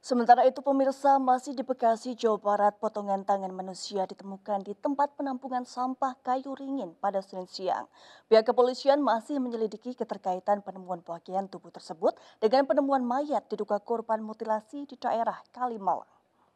Sementara itu pemirsa masih di Bekasi, Jawa Barat, potongan tangan manusia ditemukan di tempat penampungan sampah Kayu Ringin pada Senin siang. Pihak kepolisian masih menyelidiki keterkaitan penemuan bagian tubuh tersebut dengan penemuan mayat diduga korban mutilasi di daerah Kalimalang.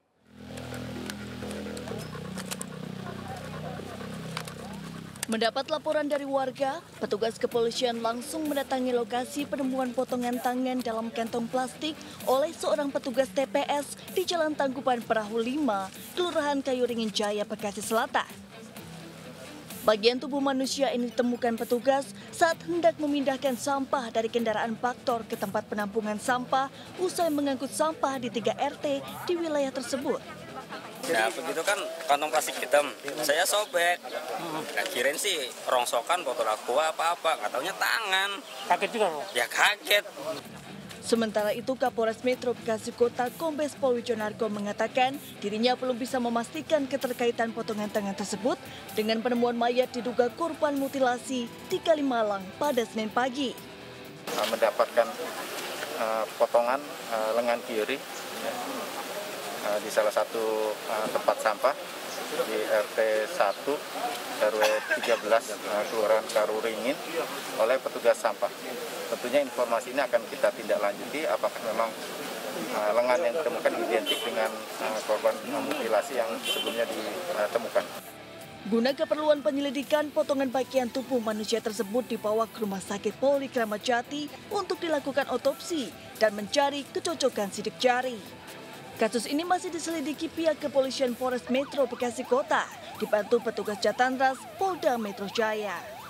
Mendapat laporan dari warga, petugas kepolisian langsung mendatangi lokasi penemuan potongan tangan dalam kantong plastik oleh seorang petugas TPS di Jalan Tangkuban Perahu 5, Kelurahan Kayu Ringin Jaya, Bekasi Selatan. Bagian tubuh manusia ini ditemukan petugas saat hendak memindahkan sampah dari kendaraan baktor ke tempat penampungan sampah usai mengangkut sampah di 3 RT di wilayah tersebut. Ya begitu kan kantong plastik hitam, saya sobek. Nggak kirain sih rongsokan botol aqua apa-apa, nggak taunya tangan. Kaget juga loh. Ya kaget. Sementara itu Kapolres Metro Bekasi Kota Kombes Pol Wijonarko mengatakan dirinya belum bisa memastikan keterkaitan potongan tangan tersebut dengan penemuan mayat diduga korban mutilasi di Kalimalang pada Senin pagi. Mendapatkan potongan lengan kiri di salah satu tempat sampah di RT 1 RW 13 Kelurahan Kayu Ringin oleh petugas sampah. Tentunya informasi ini akan kita tindak lanjuti apakah memang lengan yang ditemukan identik dengan korban mutilasi yang sebelumnya ditemukan. Guna keperluan penyelidikan, potongan bagian tubuh manusia tersebut dibawa ke Rumah Sakit Polri Kramat Jati untuk dilakukan otopsi dan mencari kecocokan sidik jari. Kasus ini masih diselidiki pihak kepolisian Polres Metro Bekasi Kota, dibantu petugas Jatantras Polda Metro Jaya.